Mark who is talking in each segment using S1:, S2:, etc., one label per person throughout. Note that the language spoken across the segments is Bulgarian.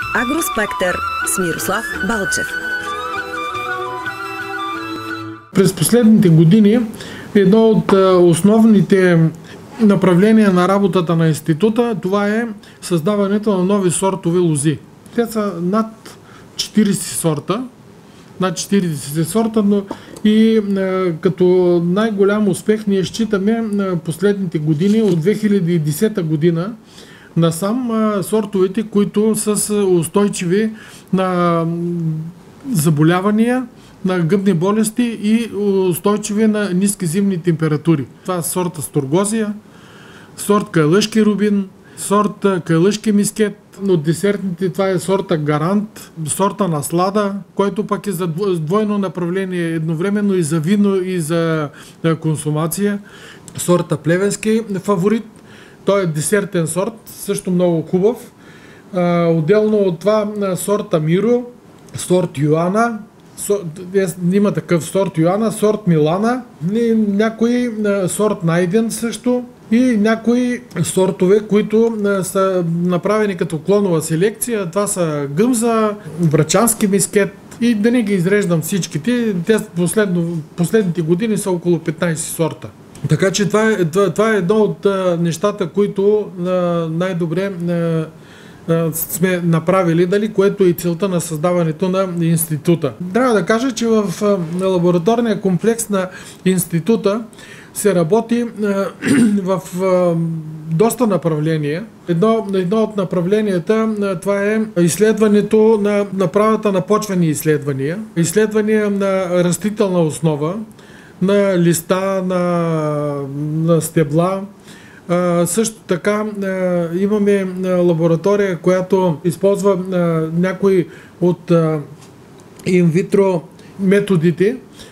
S1: Агроспектър с Мирослав Балчев.
S2: През последните години едно от основните направления на работата на института, това е създаването на нови сортове лози. Те са над 40 сорта, но и като най-голям успех ние считаме на последните години, от 2010 година насам, сортовете, които са устойчиви на заболявания, на гъбни болести и устойчиви на ниски зимни температури. Това са сорта Стургозия, сорт Кайлъшки Рубин, сорт Кайлъшки Мискет. От десертните това е сорта Гарант, сорта Наслада, който пък е за двойно направление, едновременно и за вино, и за консумация. Сорта Плевенски Фаворит, той е десертен сорт, също много хубав. Отделно от това сорта Миро, сорт Йоана, има такъв сорт Йоана, сорт Милана, някои сорт Найден също и някои сортове, които са направени като клонова селекция. Това са Гъмза, Врачански Мискет и да не ги изреждам всичките. Те последните години са около 15 сорта. Така че това е едно от нещата, които най-добре сме направили, което е целта на създаването на института. Трябва да кажа, че в лабораторния комплекс на института се работи в доста направления. Едно от направленията това е изследването на направата на почвени изследвания, изследвания на растителна основа, на листа, на стебла. Също така имаме лаборатория, която използва някои от инвитро методите,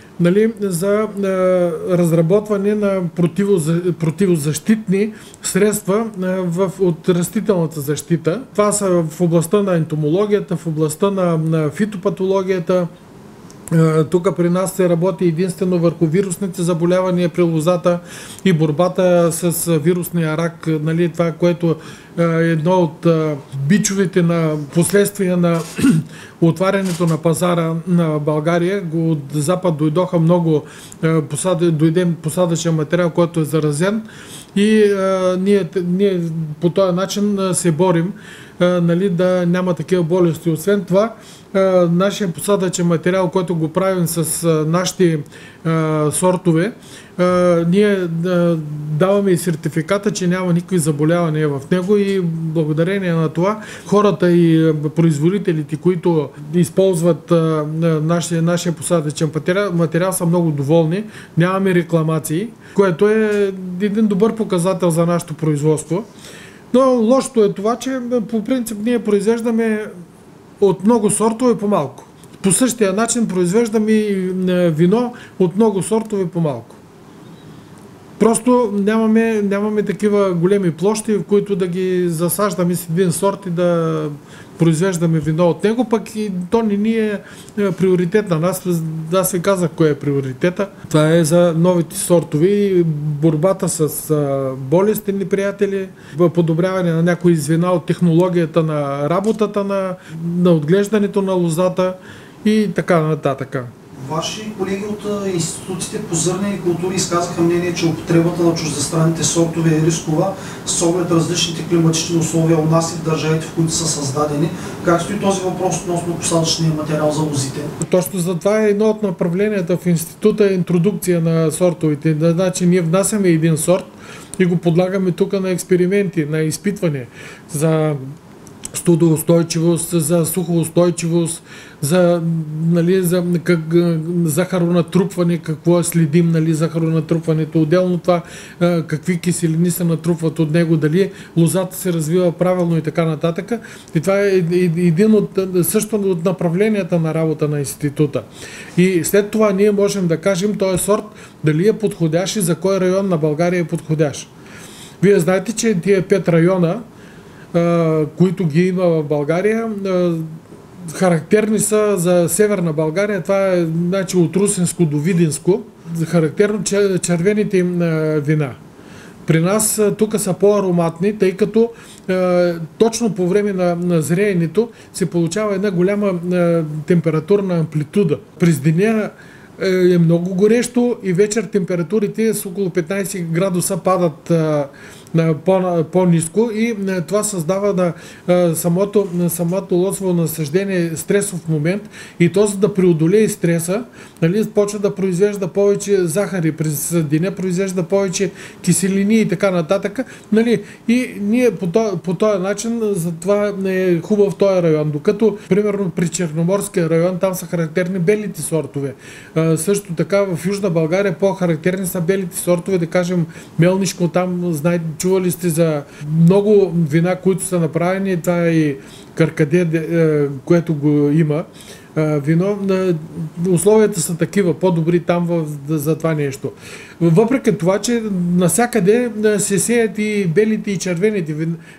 S2: за разработване на противозащитни средства от растителната защита. Това са в областта на ентомологията, в областта на фитопатологията. Тук при нас се работи единствено върху вирусните заболявания при лозата и борбата с вирусния рак. Това, което е едно от бичовете на последствия на отварянето на пазара на България. От запад дойдоха много посадъчен материал, който е заразен и ние по този начин се борим да няма такива болести. Освен това, нашия посадъчен материал, който го правим с нашите сортове, ние даваме и сертификата, че няма никакви заболявания в него и благодарение на това хората и производителите, които използват нашия посадъчен материал, са много доволни. Нямаме рекламации, което е един добър показател за нашето производство. Но лошото е това, че по принцип ние произвеждаме от много сортове по-малко. По същия начин произвеждаме и вино от много сортове по-малко. Просто нямаме такива големи площи, в които да ги засаждаме с един сорт и да произвеждаме вино от него, пък и то не ни е приоритет на нас. Аз ви казах кой е приоритета. Това е за новите сортове и борбата с болестни приятели, подобряване на някои звена от технологията на работата на отглеждането на лозата и така нататък.
S3: Ваши колеги от институтите по зърнени култури изказаха мнение, че употребата на чуждестранните сортове е рискова с оглед различните климатични условия у нас и в държавите, в които са създадени. Как стои този въпрос относно посадъчния материал за лозите?
S2: Точно за това е едно от направленията в института, интродукция на сортовете. Значи ние внасяме един сорт и го подлагаме тук на експерименти, на изпитване за студоустойчивост, за сухоустойчивост, за захаронатрупване, какво следим захаронатрупването, отделно това какви киселини се натрупват от него, дали лозата се развива правилно и така нататък. И това е един от направленията на работа на института. И след това ние можем да кажем този сорт дали е подходящ и за кой район на България е подходящ. Вие знаете, че тия 5 района, които ги има в България, характерни са за Северна България. Това е от Русенско до Видинско. Характерно червените им вина. При нас тук са по-ароматни, тъй като точно по време на зреенето се получава една голяма температурна амплитуда. През деня е много горещо и вечер температурите с около 15 градуса падат по-ниско и това създава на самото лозово насаждение стресов момент и то, за да преодолее стреса, нали, почва да произвежда повече захари през деня, произвежда повече киселини и така нататък. Нали, и ние по този начин, затова е хубав този район. Докато, примерно, при Черноморския район, там са характерни белите сортове. Също така в Южна България по-характерни са белите сортове, да кажем Мелнишко, там знаете, чували сте за много вина, които са направени, това е и Каркаде, което го има. Вино, условията са такива, по-добри там за това нещо. Въпреки това, че насякъде се сеят и белите и червените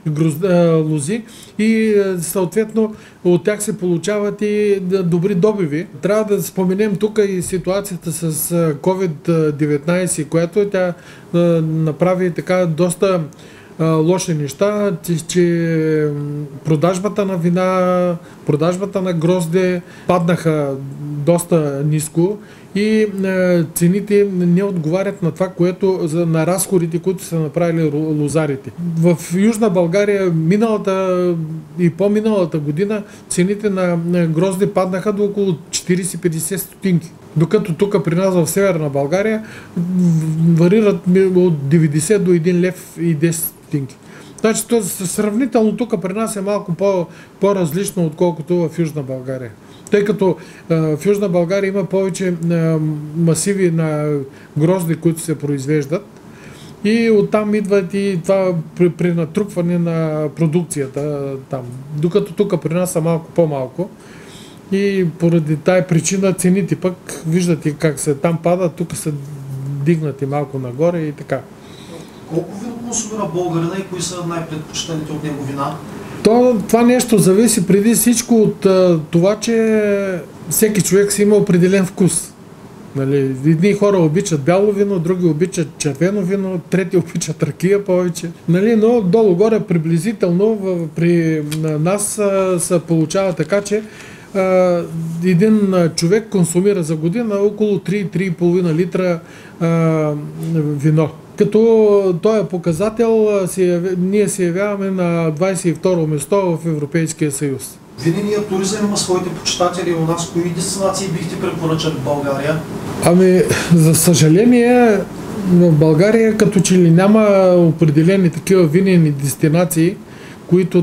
S2: лози и съответно от тях се получават и добри добиви. Трябва да споменем тук и ситуацията с COVID-19, която тя направи така доста лоши неща, че продажбата на вина, продажбата на грозде паднаха доста ниско и цените не отговарят на това, на разходите, които са направили лозарите. В Южна България миналата и по-миналата година цените на грозде паднаха до около 40-50 стотинки. Докато тук при нас в Северна България варират от 90 до 1 лев и 10 стотинки. Значи, сравнително тук при нас е малко по-различно, отколкото в Южна България. Тъй като в Южна България има повече масиви на грозди, които се произвеждат и оттам идват и това при натрупване на продукцията там. Докато тук при нас са малко по-малко. И поради тая причина цените пък, виждате как се там падат, тук са дигнати малко нагоре и така.
S3: Колко вино консумира българина и кои са най-предпочитаните от него вина?
S2: Това нещо зависи преди всичко от това, че всеки човек си има определен вкус. Нали, едни хора обичат бяло вино, други обичат червено вино, трети обичат ракия повече. Нали, но долу-горе приблизително при нас се получава така, че един човек консумира за година около 3-3,5 литра вино. Като този показател ние се явяваме на 22-ро место в Европейския съюз.
S3: Виненият туризъм има своите почитатели у нас. Кои дестинации бихте препоръчали в България?
S2: Ами, за съжаление, в България като че ли няма определени такива винени дестинации, които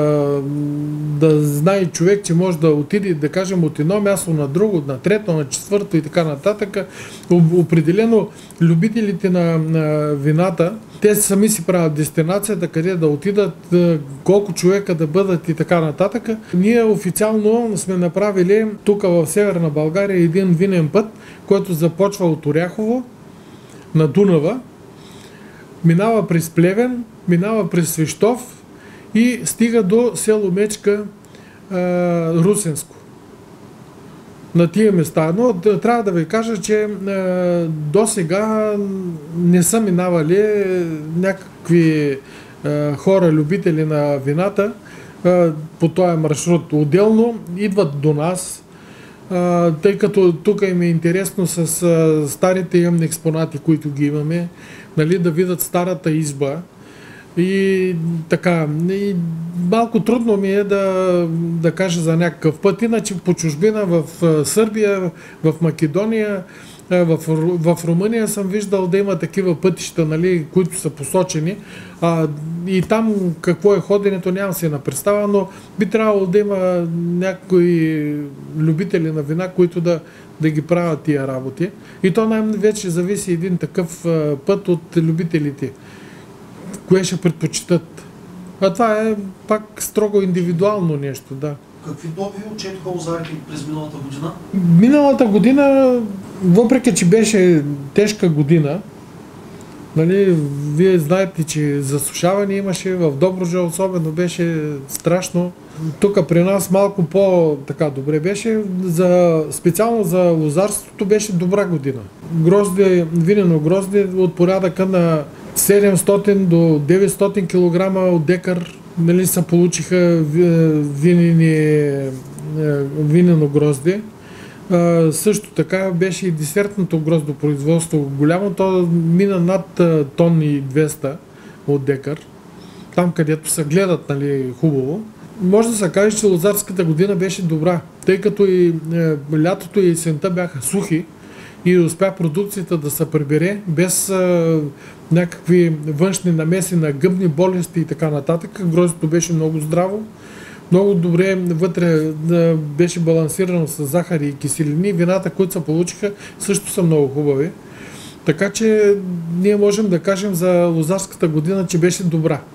S2: да знае човек, че може да отиде, да кажем, от едно място на друго, на трето, на четвърто и така нататък. Определено любителите на вината, те сами си правят дестинацията, къде да отидат, колко човека да бъдат и така нататък. Ние официално сме направили тук в Северна България един винен път, който започва от Оряхово на Дунава, минава през Плевен, минава през Свищов и стига до село Мечка, Русенско. На тия места. Но трябва да ви кажа, че до сега не са минавали някакви хора, любители на вината по този маршрут. Отделно идват до нас, тъй като тук им е интересно с старите им експонати, които ги имаме, нали, да видят старата изба. И така, и малко трудно ми е да кажа за някакъв път. Иначе по чужбина в Сърбия, в Македония, в Румъния съм виждал да има такива пътища, нали, които са посочени. И там какво е ходенето, нямам си на представа, но би трябвало да има някои любители на вина, които да ги правят тия работи. И то най-вече зависи един такъв път от любителите. Кое ще предпочитат. А това е пак строго индивидуално нещо, да.
S3: Какви добиви отчетоха лозарите през миналата година?
S2: Миналата година, въпреки че беше тежка година, нали, вие знаете, че засушаване имаше, в Добруджа особено беше страшно. Тук при нас малко по-така добре беше, специално за лозарството беше добра година. Винено грозде от порядъка на 700 до 900 кг от декар, нали, се получиха винено грозде. Също така беше и десертното гроздопроизводство голямо, то мина над тон и 200 от декар, там където се гледат, нали, хубаво. Може да се каже, че лозарската година беше добра, тъй като и лятото и есента бяха сухи и успя продукцията да се прибере без някакви външни намеси на гъбни болести и така нататък. Гроздето беше много здраво, много добре вътре беше балансирано с захари и киселини. Вината, които се получиха, също са много хубави. Така че ние можем да кажем за лозарската година, че беше добра.